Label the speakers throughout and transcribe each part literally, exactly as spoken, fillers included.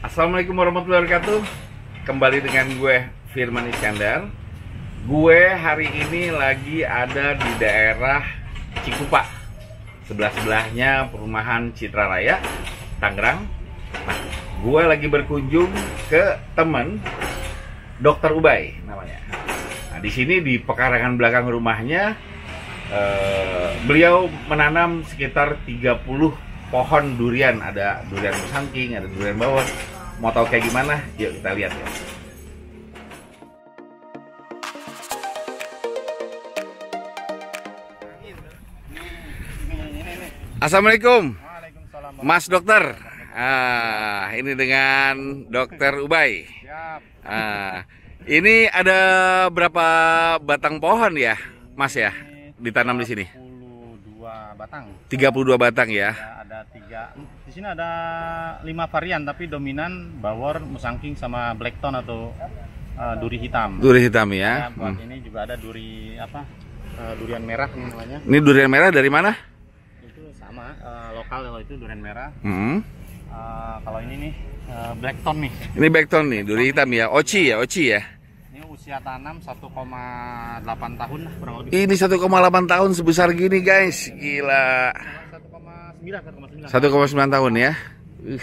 Speaker 1: Assalamualaikum warahmatullahi wabarakatuh. Kembali dengan gue Firman Iskandar. Gue hari ini lagi ada di daerah Cikupa, sebelah-sebelahnya perumahan Citra Raya, Tangerang. Nah, gue lagi berkunjung ke temen Dokter Ubay namanya. Nah, di sini di pekarangan belakang rumahnya, eh, beliau menanam sekitar tiga puluh pohon durian. Ada durian musangking, ada durian bawor. Mau tahu kayak gimana? Yuk kita lihat ya. Assalamualaikum, Mas Dokter. Ah, ini dengan Dokter Ubay. Ah, ini ada berapa batang pohon ya, Mas ya, ditanam di sini?
Speaker 2: tiga puluh dua batang.
Speaker 1: tiga puluh dua batang ya.
Speaker 2: Ya, ada tiga. Di sini ada lima varian, tapi dominan bawor, musangking sama blackthorn atau uh, duri hitam.
Speaker 1: Duri hitam ya.
Speaker 2: Ya, buat
Speaker 1: hmm.
Speaker 2: ini juga ada duri apa? Uh, durian merah namanya.
Speaker 1: Ini durian merah dari mana?
Speaker 2: Itu sama uh, lokal, kalau itu durian merah.
Speaker 1: Hmm.
Speaker 2: Uh, kalau ini nih uh, blackthorn nih.
Speaker 1: Ini blackthorn nih, duri hitam ya. Oci ya, oci ya.
Speaker 2: Ini usia tanam satu koma delapan tahun lah kurang lebih.
Speaker 1: Ini satu koma delapan tahun sebesar gini guys. Gila.
Speaker 2: satu koma sembilan,
Speaker 1: satu koma sembilan tahun ya. Uh.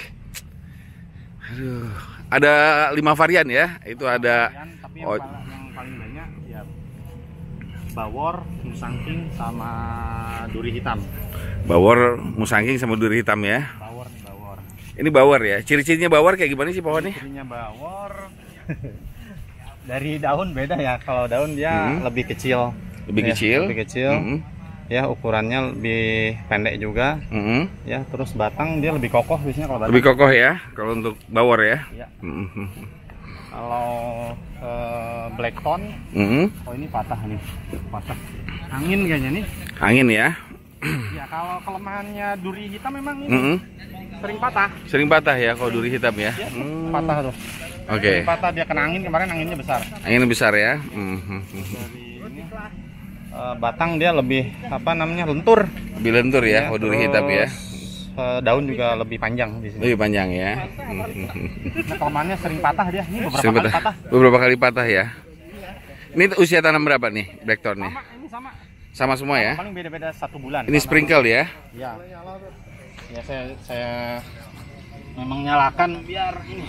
Speaker 1: Aduh. Ada lima varian ya. Itu ada
Speaker 2: varian, tapi yang,
Speaker 1: oh.
Speaker 2: paling, yang paling banyak ya bawor, musangking sama duri hitam.
Speaker 1: bawor, musangking sama duri hitam ya.
Speaker 2: Bawor nih, bawor.
Speaker 1: Ini bawor ya. Ciri-cirinya bawor kayak gimana sih pohonnya?
Speaker 2: Cirinya bawor dari daun beda ya. Kalau daun dia
Speaker 1: hmm.
Speaker 2: lebih kecil.
Speaker 1: Lebih
Speaker 2: ya,
Speaker 1: kecil.
Speaker 2: Lebih kecil. Hmm. Ya, ukurannya lebih pendek juga. Hmm. Ya, terus batang dia lebih kokoh biasanya kalau batang.
Speaker 1: Lebih kokoh ya kalau untuk bawor ya.
Speaker 2: Ya.
Speaker 1: Hmm.
Speaker 2: Kalau uh, blackthorn, hmm. oh ini patah nih. Patah. Angin kayaknya nih.
Speaker 1: Angin ya.
Speaker 2: Ya, kalau kelemahannya duri hitam memang ini
Speaker 1: hmm.
Speaker 2: sering patah.
Speaker 1: Sering patah ya kalau duri hitam ya.
Speaker 2: Ya,
Speaker 1: hmm.
Speaker 2: patah tuh.
Speaker 1: Oke. Okay.
Speaker 2: Patah dia kena angin, kemarin anginnya besar.
Speaker 1: Anginnya besar ya. Hmm.
Speaker 2: Dari ini uh, batang dia lebih apa namanya lentur.
Speaker 1: Lebih lentur ya, ya kalau duri hitam ya.
Speaker 2: Uh, daun juga lebih panjang di sini.
Speaker 1: Lebih panjang ya.
Speaker 2: Nah, kelemahannya sering patah dia. Ini beberapa
Speaker 1: sering
Speaker 2: kali patah. patah.
Speaker 1: Beberapa kali patah ya. Ini usia tanam berapa nih blackthorn nih?
Speaker 2: Sama, ini sama.
Speaker 1: Sama semua ya?
Speaker 2: Paling beda-beda satu bulan.
Speaker 1: Ini sprinkle ya?
Speaker 2: Ya. Ya saya saya memang nyalakan biar ini.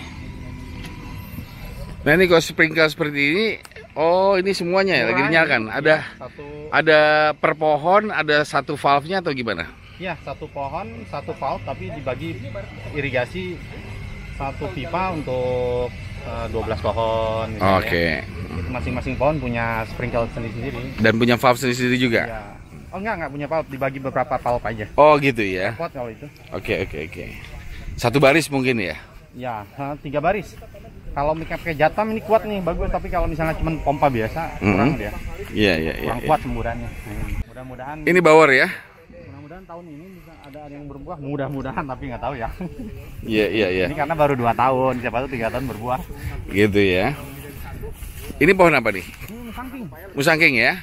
Speaker 1: Nah ini kalau sprinkle seperti ini, oh ini semuanya ya lagi dinyalakan. Ada ya, satu... ada per pohon ada satu valve-nya atau gimana?
Speaker 2: Ya, satu pohon satu valve, tapi dibagi irigasi satu pipa untuk uh, dua belas pohon.
Speaker 1: Oke. Okay.
Speaker 2: Masing-masing pohon punya sprinkle sendiri-sendiri.
Speaker 1: Dan punya valve sendiri-sendiri juga?
Speaker 2: Ya. Oh enggak, enggak punya valve, dibagi beberapa valve aja.
Speaker 1: Oh gitu ya?
Speaker 2: Repot kalau itu.
Speaker 1: Oke, oke, oke. Satu baris mungkin ya?
Speaker 2: Ya, tiga baris. Kalau misalnya pakai jatam ini kuat nih, bagus. Tapi kalau misalnya cuma pompa biasa, kurang mm-hmm. dia.
Speaker 1: Iya, iya, iya.
Speaker 2: Kurang
Speaker 1: ya,
Speaker 2: kuat
Speaker 1: ya.
Speaker 2: semburannya. Mudah-mudahan.
Speaker 1: Ini bawor ya?
Speaker 2: Mudah-mudahan tahun ini bisa ada yang berbuah. Mudah-mudahan, tapi nggak tahu ya.
Speaker 1: Iya, iya, iya.
Speaker 2: Ini karena baru dua tahun, siapa tahu tiga tahun berbuah.
Speaker 1: Gitu ya. Ini pohon apa nih?
Speaker 2: Ini musangking.
Speaker 1: Musangking ya?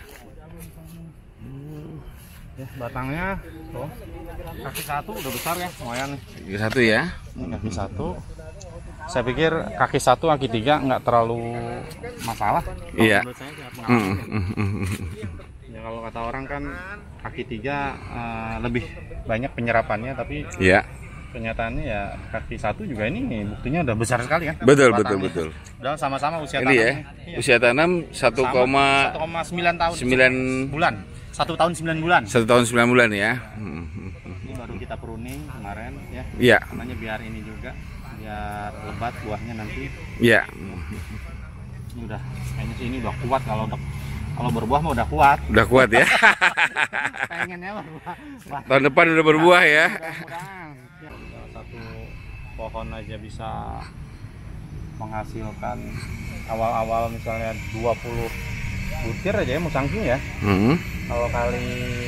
Speaker 2: Ya, batangnya tuh. Kaki satu udah besar ya, lumayan nih.
Speaker 1: Kaki satu ya?
Speaker 2: Kaki satu. Saya pikir kaki satu, kaki tiga nggak terlalu masalah.
Speaker 1: Iya.
Speaker 2: Mm, mm, mm, ya kalau kata orang kan kaki tiga uh, lebih banyak penyerapannya, tapi
Speaker 1: iya.
Speaker 2: Kenyataannya ya kaki satu juga ini nih, buktinya udah besar sekali kan.
Speaker 1: Betul, betul, betul.
Speaker 2: Udah sama-sama usia
Speaker 1: ini
Speaker 2: tanam.
Speaker 1: Ya, iya. Usia tanam satu koma
Speaker 2: sembilan tahun.
Speaker 1: sembilan
Speaker 2: bulan. Satu tahun sembilan bulan.
Speaker 1: Satu tahun sembilan bulan ya.
Speaker 2: Ini baru kita pruning kemarin ya.
Speaker 1: Iya.
Speaker 2: Namanya biar ini juga, biar lebat buahnya nanti.
Speaker 1: Iya.
Speaker 2: Ini udah, kayaknya sih ini udah kuat kalau udah. Kalau berbuah mah udah kuat.
Speaker 1: Udah kuat ya.
Speaker 2: Pengennya berbuah.
Speaker 1: Tahun depan udah berbuah ya.
Speaker 2: Satu pohon aja bisa menghasilkan awal-awal misalnya dua puluh butir aja ya musangking ya. Mm-hmm. Kalau kali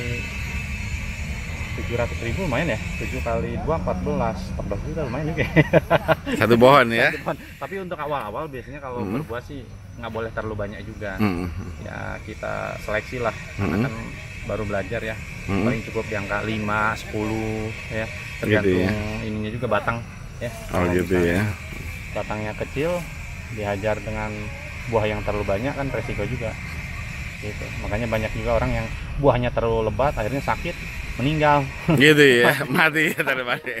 Speaker 2: tujuh ratus ribu lumayan ya. tujuh kali dua, empat belas. empat belas juta lumayan juga.
Speaker 1: Satu pohon ya.
Speaker 2: Satu pohon. Tapi untuk awal-awal biasanya kalau mm-hmm. berbuah sih nggak boleh terlalu banyak juga. Mm-hmm. Ya kita seleksi lah. Karena mm-hmm. kan baru belajar ya. Mm-hmm. Paling cukup di angka lima, sepuluh ya. Tergantung gitu ya. Ininya juga batang. ya.
Speaker 1: Oh
Speaker 2: Kalau
Speaker 1: gitu ya.
Speaker 2: Batangnya kecil, dihajar dengan buah yang terlalu banyak kan resiko juga. Gitu. Makanya banyak juga orang yang buahnya terlalu lebat, akhirnya sakit, meninggal.
Speaker 1: Gitu ya, mati ya tadi mati.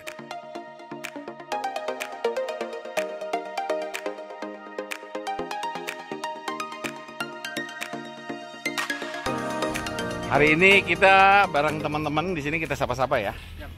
Speaker 1: Hari ini kita bareng teman-teman di sini, kita sapa-sapa ya.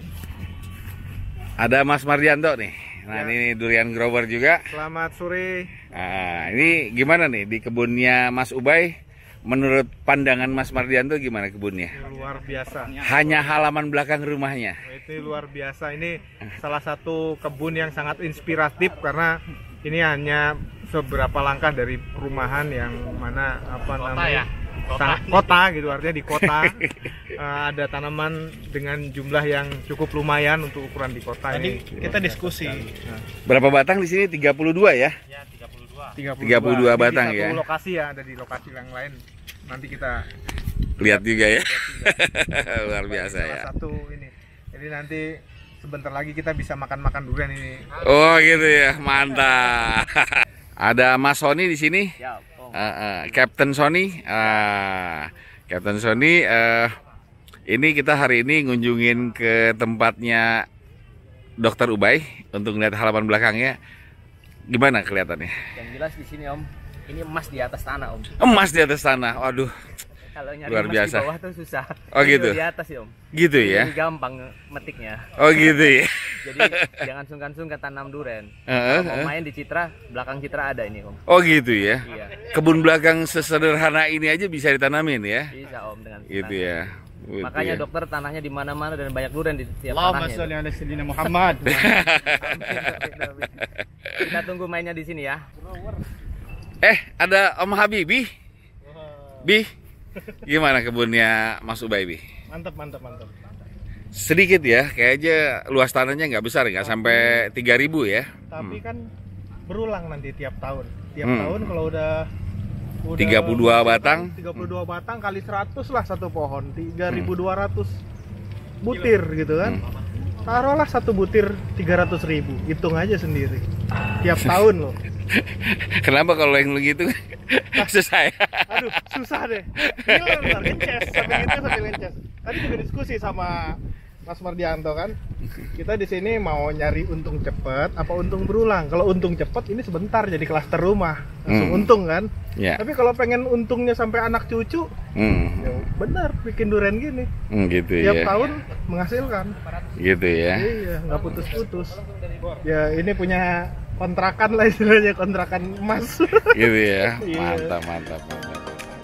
Speaker 1: Ada Mas Mardianto nih. Nah, ya. Ini durian grower juga.
Speaker 3: Selamat sore.
Speaker 1: Nah, ini gimana nih di kebunnya Mas Ubay? Menurut pandangan Mas Mardianto gimana kebunnya?
Speaker 3: Luar biasa.
Speaker 1: Hanya halaman belakang rumahnya.
Speaker 3: Itu luar biasa. Ini salah satu kebun yang sangat inspiratif karena ini hanya seberapa langkah dari perumahan yang mana apa
Speaker 2: Kota
Speaker 3: namanya?
Speaker 2: ya?
Speaker 3: Kota. kota gitu, artinya di kota. uh, ada tanaman dengan jumlah yang cukup lumayan untuk ukuran di kota.
Speaker 4: Tadi
Speaker 3: ini
Speaker 4: kita diskusi.
Speaker 3: Nah.
Speaker 1: Berapa batang di sini? tiga puluh dua ya?
Speaker 2: Ya, tiga puluh dua.
Speaker 1: tiga puluh dua batang
Speaker 3: di
Speaker 1: ya.
Speaker 3: satu lokasi ya, ada di lokasi yang lain. Nanti kita
Speaker 1: lihat juga ya.
Speaker 3: juga.
Speaker 1: Luar biasa
Speaker 3: salah
Speaker 1: ya.
Speaker 3: Satu ini. Jadi nanti sebentar lagi kita bisa makan-makan durian ini.
Speaker 1: Oh gitu ya, mantap. Ada Mas Sony di sini.
Speaker 2: Ya,
Speaker 1: Uh, uh, Captain Sony, uh, Captain Sony, uh, ini kita hari ini ngunjungin ke tempatnya Dokter Ubay untuk melihat halaman belakangnya. Gimana kelihatannya?
Speaker 5: Yang jelas di sini Om, ini emas di atas tanah Om.
Speaker 1: Emas di atas tanah, waduh.
Speaker 5: Kalau nyari
Speaker 1: Luar
Speaker 5: emas
Speaker 1: biasa.
Speaker 5: di bawah tuh susah.
Speaker 1: Oh,
Speaker 5: Ini
Speaker 1: gitu?
Speaker 5: Di atas ya Om.
Speaker 1: Gitu ya?
Speaker 5: Ini gampang metiknya.
Speaker 1: Oh gitu ya.
Speaker 5: Jadi jangan sungkan-sungkan tanam duren.
Speaker 1: Uh,
Speaker 5: Kalau
Speaker 1: uh.
Speaker 5: mau main di Citra, belakang Citra ada ini Om.
Speaker 1: Oh gitu ya.
Speaker 5: Iya,
Speaker 1: Kebun belakang sesederhana ini aja bisa ditanamin ya.
Speaker 5: bisa Om dengan
Speaker 1: Gitu
Speaker 5: senang.
Speaker 1: ya. Gitu
Speaker 5: Makanya
Speaker 1: ya.
Speaker 5: dokter tanahnya di mana-mana dan banyak duren di tiap
Speaker 4: Allahumma
Speaker 5: tanahnya.
Speaker 4: sholli ala sayyidina Muhammad.
Speaker 5: Kita tunggu mainnya di sini ya.
Speaker 1: Eh, ada Om Habibi. Bi, gimana kebunnya Mas Ubay, Bi?
Speaker 4: Mantap, mantap, mantap.
Speaker 1: Sedikit ya, kayaknya luas tanahnya nggak besar, nggak sampai tiga ribu ya.
Speaker 4: Tapi kan berulang nanti tiap tahun. Tiap
Speaker 1: Hmm.
Speaker 4: tahun kalau udah, udah
Speaker 1: tiga puluh dua batang.
Speaker 3: tiga puluh dua batang kali seratus lah satu pohon, tiga ribu dua ratus butir gitu kan. Taruhlah satu butir tiga ratus ribu, hitung aja sendiri. Tiap tahun loh.
Speaker 1: Kenapa kalau yang begitu susah ya?
Speaker 3: Aduh, susah deh. Ini luar ngeces, sampai gitu sampai ngeces. Tadi juga diskusi sama Mas Mardianto kan. Kita di sini mau nyari untung cepet apa untung berulang. Kalau untung cepet ini sebentar jadi klaster rumah. Langsung
Speaker 1: Hmm.
Speaker 3: untung kan.
Speaker 1: Ya.
Speaker 3: Tapi kalau pengen untungnya sampai anak cucu,
Speaker 1: Hmm.
Speaker 3: ya benar bikin durian gini.
Speaker 1: Hmm, gitu
Speaker 3: Tiap
Speaker 1: ya.
Speaker 3: tahun menghasilkan.
Speaker 1: Gitu ya.
Speaker 3: Iya, nggak putus-putus. Ya ini punya kontrakan lah istilahnya, kontrakan emas.
Speaker 1: Gitu ya.
Speaker 3: Iya.
Speaker 1: Mantap, mantap, mantap.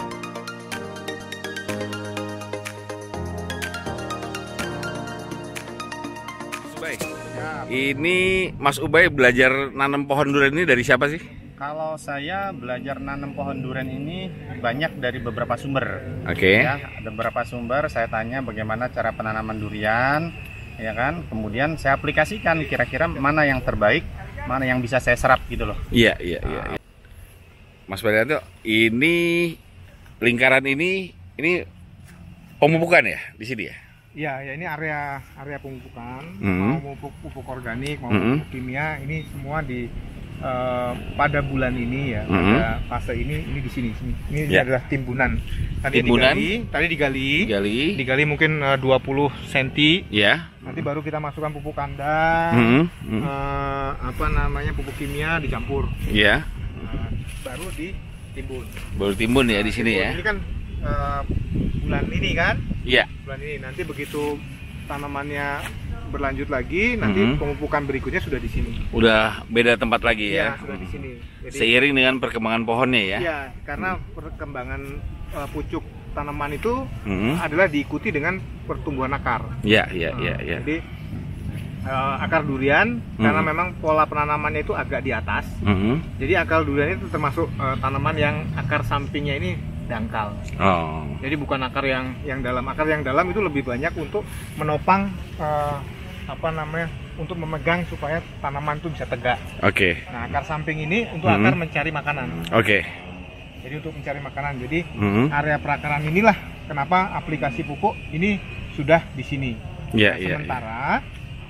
Speaker 1: Ubay, ini Mas Ubay belajar nanam pohon durian ini dari siapa sih?
Speaker 2: Kalau saya belajar nanam pohon durian ini banyak dari beberapa sumber.
Speaker 1: Oke.
Speaker 2: Ya, ada beberapa sumber saya tanya bagaimana cara penanaman durian, ya kan? Kemudian saya aplikasikan kira-kira mana yang terbaik, mana yang bisa saya serap gitu loh.
Speaker 1: Iya, iya, iya. iya. Mas Mardianto, ini lingkaran ini ini pemupukan ya di sini ya?
Speaker 3: Iya, ya ini area area pemupukan,
Speaker 1: Mhm.
Speaker 3: mau pupuk pupuk organik, mau
Speaker 1: Mhm.
Speaker 3: pupuk kimia, ini semua di eh, pada bulan ini ya,
Speaker 1: Mhm.
Speaker 3: pada fase ini ini di sini sini. Ini
Speaker 1: Ya.
Speaker 3: adalah timbunan. Tadi
Speaker 1: Timbunan?
Speaker 3: digali, tadi digali,
Speaker 1: Gali.
Speaker 3: digali mungkin eh, dua puluh sentimeter.
Speaker 1: Ya.
Speaker 3: Nanti baru kita masukkan pupuk kandang,
Speaker 1: Mhm, mhm.
Speaker 3: eh, apa namanya pupuk kimia dicampur,
Speaker 1: Ya.
Speaker 3: Eh, baru ditimbun.
Speaker 1: Baru timbun ya di sini ya.
Speaker 3: Ini kan eh, bulan ini kan,
Speaker 1: Iya.
Speaker 3: bulan ini nanti begitu tanamannya berlanjut lagi, nanti
Speaker 1: Mhm.
Speaker 3: pemupukan berikutnya sudah di sini.
Speaker 1: Udah beda tempat lagi
Speaker 3: Iya,
Speaker 1: ya.
Speaker 3: sudah di sini. Jadi,
Speaker 1: Seiring dengan perkembangan pohonnya ya.
Speaker 3: iya, karena perkembangan eh, pucuk tanaman itu
Speaker 1: Mhm.
Speaker 3: adalah diikuti dengan pertumbuhan akar.
Speaker 1: Iya, iya,
Speaker 3: Nah,
Speaker 1: iya, iya.
Speaker 3: Jadi eh, akar durian karena
Speaker 1: Mhm.
Speaker 3: memang pola penanamannya itu agak di atas.
Speaker 1: Mhm.
Speaker 3: Jadi akar durian itu termasuk eh, tanaman yang akar sampingnya ini dangkal.
Speaker 1: Oh.
Speaker 3: Jadi bukan akar yang yang dalam. Akar yang dalam itu lebih banyak untuk menopang eh, apa namanya? Untuk memegang supaya tanaman itu bisa tegak.
Speaker 1: Oke.
Speaker 3: Nah, akar samping ini untuk
Speaker 1: Mhm.
Speaker 3: akar mencari makanan.
Speaker 1: Oke.
Speaker 3: Jadi untuk mencari makanan. Jadi
Speaker 1: Mhm.
Speaker 3: area perakaran inilah kenapa aplikasi pupuk ini sudah di sini.
Speaker 1: Iya,
Speaker 3: Nah,
Speaker 1: iya.
Speaker 3: sementara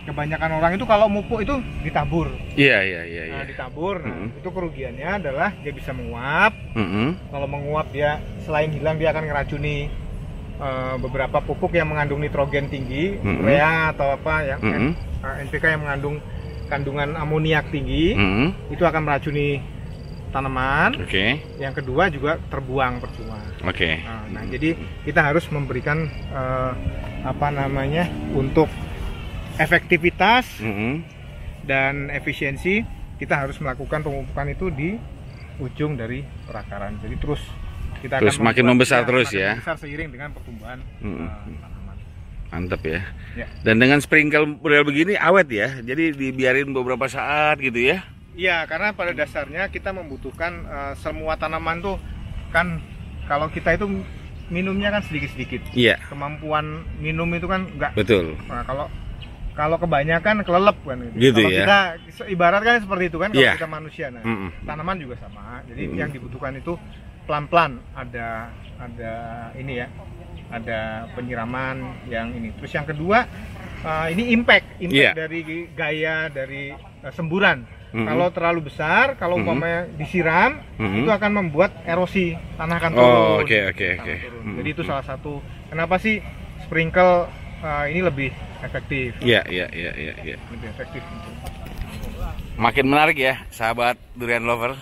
Speaker 3: kebanyakan orang itu kalau mupuk itu ditabur.
Speaker 1: Iya, iya, iya, iya.
Speaker 3: Nah, ditabur. Nah,
Speaker 1: Mm-hmm.
Speaker 3: itu kerugiannya adalah dia bisa menguap.
Speaker 1: Mm-hmm.
Speaker 3: Kalau menguap dia selain hilang dia akan ngeracuni uh, beberapa pupuk yang mengandung nitrogen tinggi,
Speaker 1: Mm-hmm.
Speaker 3: urea atau apa yang
Speaker 1: Mm-hmm.
Speaker 3: uh, N P K yang mengandung kandungan amoniak tinggi,
Speaker 1: Mm-hmm.
Speaker 3: itu akan meracuni tanaman.
Speaker 1: Oke. Okay.
Speaker 3: Yang kedua juga terbuang percuma.
Speaker 1: Oke. Okay.
Speaker 3: Nah, nah, jadi kita harus memberikan uh, apa namanya untuk efektivitas
Speaker 1: Mm-hmm.
Speaker 3: dan efisiensi, kita harus melakukan pemupukan itu di ujung dari perakaran. Jadi terus kita
Speaker 1: Terus
Speaker 3: akan
Speaker 1: makin
Speaker 3: membuat-
Speaker 1: membesar
Speaker 3: ya,
Speaker 1: terus
Speaker 3: makin
Speaker 1: ya.
Speaker 3: Membesar seiring dengan pertumbuhan
Speaker 1: Mm-hmm.
Speaker 3: uh, tanaman.
Speaker 1: Mantep ya.
Speaker 3: Ya.
Speaker 1: Dan dengan sprinkle model begini awet ya. Jadi dibiarin beberapa saat gitu ya.
Speaker 3: Iya, karena pada dasarnya kita membutuhkan uh, semua tanaman tuh kan kalau kita itu minumnya kan sedikit-sedikit.
Speaker 1: Iya.
Speaker 3: Kemampuan minum itu kan enggak.
Speaker 1: Betul.
Speaker 3: Nah, kalau kalau kebanyakan kelelep kan gitu.
Speaker 1: Gitu
Speaker 3: kalau
Speaker 1: ya.
Speaker 3: kita ibaratkan seperti itu kan kalau
Speaker 1: Iya.
Speaker 3: kita manusia. Nah,
Speaker 1: Mm-mm.
Speaker 3: tanaman juga sama. Jadi
Speaker 1: Mm-mm.
Speaker 3: yang dibutuhkan itu pelan-pelan ada ada ini ya. Ada penyiraman yang ini. Terus yang kedua uh, ini impact, impact
Speaker 1: Iya.
Speaker 3: dari gaya dari uh, semburan.
Speaker 1: Mm-mm.
Speaker 3: Kalau terlalu besar, kalau
Speaker 1: Mm-mm.
Speaker 3: umpamanya disiram,
Speaker 1: Mm-mm.
Speaker 3: itu akan membuat erosi, tanah akan
Speaker 1: Oh,
Speaker 3: turun.
Speaker 1: oke, oke,
Speaker 3: Tanah
Speaker 1: oke.
Speaker 3: turun.
Speaker 1: Mm-mm.
Speaker 3: Jadi itu salah satu kenapa sih sprinkle uh, ini lebih efektif.
Speaker 1: Iya, iya, iya, iya, iya.
Speaker 3: Lebih efektif.
Speaker 1: Makin menarik ya, sahabat durian lover.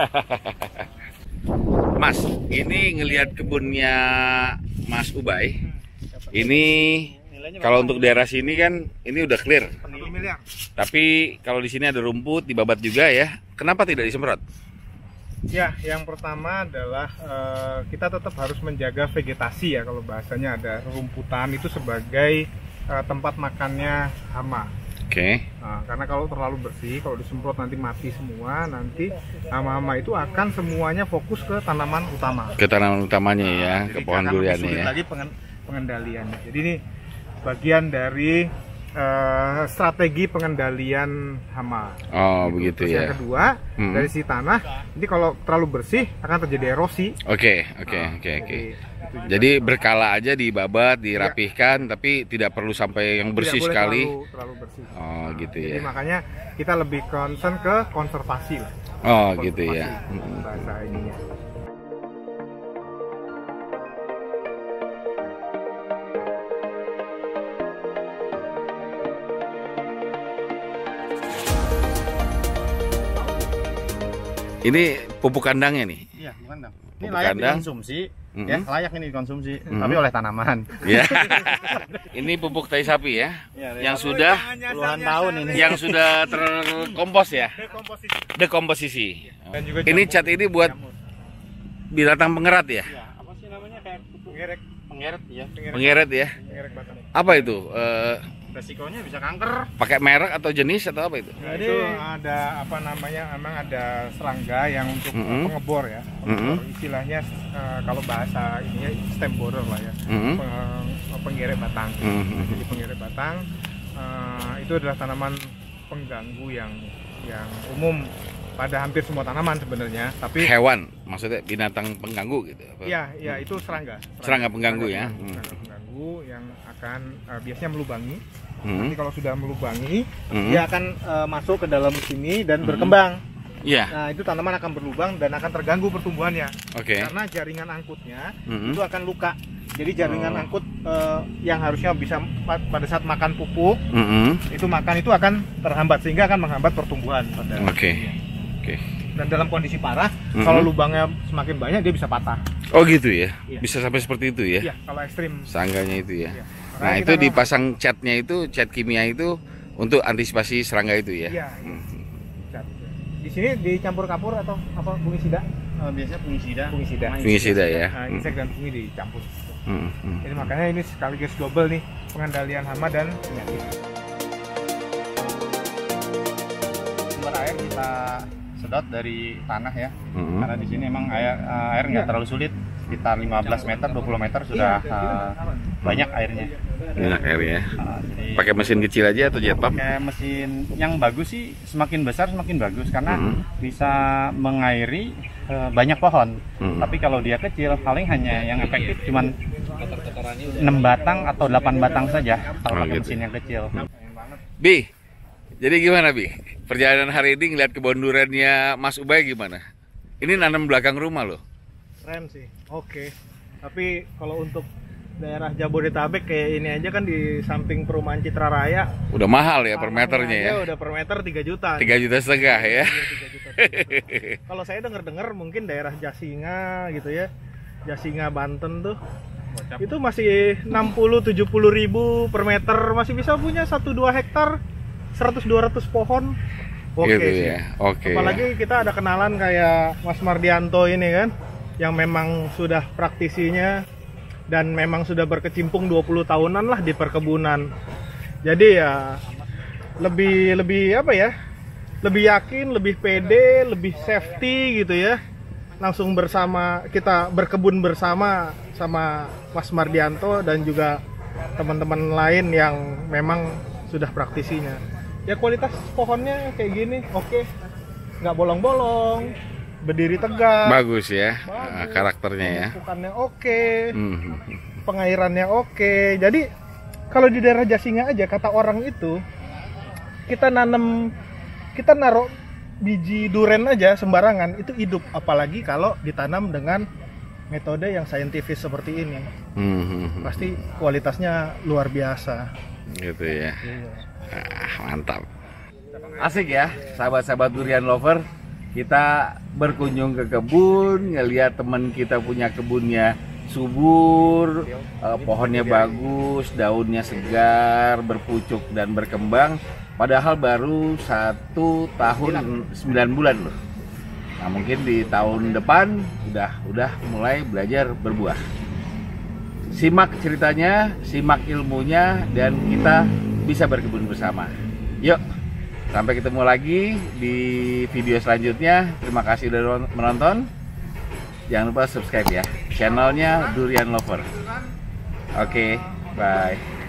Speaker 1: Mas, ini ngelihat kebunnya Mas Ubay. Ini kalau untuk daerah sini kan ini udah clear.
Speaker 3: Satu miliar.
Speaker 1: Tapi kalau di sini ada rumput, dibabat juga ya. Kenapa tidak disemprot?
Speaker 3: Ya, yang pertama adalah eh, kita tetap harus menjaga vegetasi ya, kalau bahasanya ada rumputan itu sebagai eh, tempat makannya hama.
Speaker 1: Oke.
Speaker 3: Nah, karena kalau terlalu bersih, kalau disemprot nanti mati semua, nanti hama-hama itu akan semuanya fokus ke tanaman utama.
Speaker 1: Ke tanaman utamanya ya,
Speaker 3: Nah,
Speaker 1: ke
Speaker 3: jadi
Speaker 1: pohon
Speaker 3: akan lebih
Speaker 1: duriannya
Speaker 3: sulit
Speaker 1: ya.
Speaker 3: lagi pengen- pengendaliannya. Jadi ini bagian dari eh, strategi pengendalian hama.
Speaker 1: Oh,
Speaker 3: Gitu.
Speaker 1: begitu
Speaker 3: Terus
Speaker 1: ya.
Speaker 3: yang kedua,
Speaker 1: Hmm.
Speaker 3: dari si tanah, jadi kalau terlalu bersih akan terjadi erosi.
Speaker 1: Oke, oke,
Speaker 3: Nah,
Speaker 1: oke, oke.
Speaker 3: jadi itu juga.
Speaker 1: Jadi berkala aja dibabat, dirapihkan, tapi tidak perlu sampai yang
Speaker 3: Tidak
Speaker 1: bersih
Speaker 3: boleh
Speaker 1: sekali.
Speaker 3: terlalu, terlalu bersih.
Speaker 1: Oh, gitu
Speaker 3: Jadi
Speaker 1: ya.
Speaker 3: makanya kita lebih concern ke konservasi lah.
Speaker 1: Oh, gitu
Speaker 3: Konservasi,
Speaker 1: ya. Mm-mm.
Speaker 3: bahasa ininya.
Speaker 1: Ini pupuk kandangnya nih.
Speaker 2: Iya, bukan dong. Ini
Speaker 1: Pupuk
Speaker 2: layak
Speaker 1: kandang.
Speaker 2: dikonsumsi,
Speaker 1: Mhm.
Speaker 2: ya, layak ini dikonsumsi,
Speaker 1: Mhm.
Speaker 2: tapi oleh tanaman.
Speaker 1: Ya. Ini pupuk tai sapi ya.
Speaker 2: Ya,
Speaker 1: Yang sudah
Speaker 2: puluhan tahun ini.
Speaker 1: yang sudah terkompos ya.
Speaker 3: Dekomposisi.
Speaker 1: Dekomposisi.
Speaker 3: Dan juga
Speaker 1: Ini
Speaker 3: jamur.
Speaker 1: cat ini buat binatang pengerat ya.
Speaker 2: Ya, apa sih namanya kayak kutu
Speaker 3: Pengerek,
Speaker 2: pengeret ya.
Speaker 3: pengerek,
Speaker 1: Pengeret ya.
Speaker 3: pengerek batang.
Speaker 1: Apa itu? Eh,
Speaker 2: Resikonya bisa kanker.
Speaker 1: pakai merek atau jenis atau apa itu?
Speaker 3: Nah, itu ada apa namanya? Memang ada serangga yang untuk
Speaker 1: Mhm.
Speaker 3: pengebor ya. Pengebor. Istilahnya eh, kalau bahasa ini ya stem borer lah ya.
Speaker 1: Mhm.
Speaker 3: Peng- penggeret batang.
Speaker 1: Mhm.
Speaker 3: Jadi penggeret batang eh, itu adalah tanaman pengganggu yang yang umum pada hampir semua tanaman sebenarnya. Tapi
Speaker 1: Hewan, maksudnya binatang pengganggu gitu. apa?
Speaker 3: ya, ya itu serangga.
Speaker 1: Serangga pengganggu ya.
Speaker 3: pengganggu, serangga pengganggu yang akan eh, biasanya melubangi.
Speaker 1: Mhm.
Speaker 3: Nanti kalau sudah melubangi,
Speaker 1: Mhm.
Speaker 3: dia akan eh, masuk ke dalam sini dan
Speaker 1: Mhm.
Speaker 3: berkembang.
Speaker 1: Iya.
Speaker 3: Nah, itu tanaman akan berlubang dan akan terganggu pertumbuhannya.
Speaker 1: Oke.
Speaker 3: Karena jaringan angkutnya
Speaker 1: Mhm.
Speaker 3: itu akan luka. Jadi jaringan
Speaker 1: Oh.
Speaker 3: angkut eh, yang harusnya bisa pa- pada saat makan pupuk,
Speaker 1: Mhm.
Speaker 3: itu makan itu akan terhambat sehingga akan menghambat pertumbuhan pada.
Speaker 1: Oke. Oke.
Speaker 3: Dan dalam kondisi parah,
Speaker 1: Mhm.
Speaker 3: kalau lubangnya semakin banyak dia bisa patah.
Speaker 1: Oh gitu ya.
Speaker 3: Iya.
Speaker 1: Bisa sampai seperti itu ya.
Speaker 3: Iya, kalau ekstrim.
Speaker 1: Sangganya itu ya.
Speaker 3: Iya.
Speaker 1: Nah,
Speaker 3: Makanya
Speaker 1: itu
Speaker 3: kita
Speaker 1: dipasang catnya itu, cat kimia itu untuk antisipasi serangga itu ya.
Speaker 3: Iya, iya.
Speaker 1: Mhm.
Speaker 3: Cat. Di sini dicampur kapur atau apa fungisida?
Speaker 2: Eh, biasanya fungisida.
Speaker 3: Fungisida.
Speaker 2: sama
Speaker 1: Fungisida ya.
Speaker 3: Nah, insek dan fungi dicampur.
Speaker 1: Mhm. Mhm.
Speaker 3: Jadi makanya ini sekaligus double nih pengendalian hama dan penyakit.
Speaker 2: Sumber air kita sedot dari tanah ya.
Speaker 1: Mhm.
Speaker 2: Karena di sini emang air eh, air nggak terlalu sulit, sekitar lima belas meter, dua puluh meter sudah eh, banyak airnya.
Speaker 1: Enak air ya.
Speaker 2: Eh, jadi
Speaker 1: Pakai mesin kecil aja atau jet pump?
Speaker 2: pakai mesin yang bagus sih, semakin besar semakin bagus karena
Speaker 1: Mhm.
Speaker 2: bisa mengairi eh, banyak pohon.
Speaker 1: Mhm.
Speaker 2: Tapi kalau dia kecil paling hanya yang efektif cuman enam batang atau delapan batang saja kalau
Speaker 1: Oh,
Speaker 2: pakai
Speaker 1: gitu.
Speaker 2: mesin yang kecil.
Speaker 1: Bi, jadi gimana Bi? Perjalanan hari ini ngeliat kebun duriannya Mas Ubay gimana? Ini nanam belakang rumah loh.
Speaker 3: Keren sih, oke. Tapi kalau untuk daerah Jabodetabek kayak ini aja kan di samping perumahan Citra Raya.
Speaker 1: Udah mahal ya per meternya ya?
Speaker 3: Udah per meter tiga juta.
Speaker 1: tiga juta setengah ya?
Speaker 3: Iya, tiga juta. Kalau saya denger-dengar mungkin daerah Jasinga gitu ya, Jasinga Banten tuh, itu masih enam puluh tujuh puluh ribu per meter, masih bisa punya satu dua hektar, seratus dua ratus pohon. Oke
Speaker 1: Gitu
Speaker 3: sih.
Speaker 1: ya, oke.
Speaker 3: Apalagi kita ada kenalan kayak Mas Mardianto ini kan, yang memang sudah praktisinya dan memang sudah berkecimpung dua puluh tahunan lah di perkebunan. Jadi ya lebih lebih apa ya? Lebih yakin, lebih pede, lebih safety gitu ya. Langsung bersama, kita berkebun bersama sama Mas Mardianto dan juga teman-teman lain yang memang sudah praktisinya. Ya kualitas pohonnya kayak gini, oke. Nggak bolong-bolong, berdiri tegak.
Speaker 1: Bagus ya,
Speaker 3: Bagus.
Speaker 1: karakternya ya.
Speaker 3: Pemupukannya oke,
Speaker 1: Hmm.
Speaker 3: pengairannya oke. Jadi kalau di daerah Jasinga aja kata orang itu, kita nanam, kita naruh biji duren aja sembarangan itu hidup, apalagi kalau ditanam dengan metode yang saintifis seperti ini.
Speaker 1: Hmm.
Speaker 3: Pasti kualitasnya luar biasa.
Speaker 1: Gitu ya. Ah, mantap. Asik ya, sahabat-sahabat durian lover. Kita berkunjung ke kebun, ngelihat teman kita punya kebunnya subur, eh, pohonnya bagus, daunnya segar, berpucuk dan berkembang. Padahal baru satu tahun sembilan bulan loh. Nah mungkin di tahun depan udah udah mulai belajar berbuah. Simak ceritanya, simak ilmunya, dan kita bisa berkebun bersama. Yuk, sampai ketemu lagi di video selanjutnya. Terima kasih sudah menonton. Jangan lupa subscribe ya channelnya Durian Lover. Oke, bye.